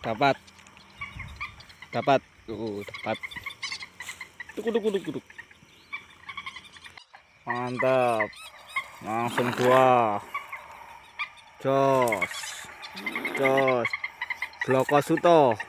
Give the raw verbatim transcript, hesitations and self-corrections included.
Dapat. Dapat. Uh, dapat. Duk duk duk duk. Mantap. Langsung dua. Jos. Jos. Bloko Suto.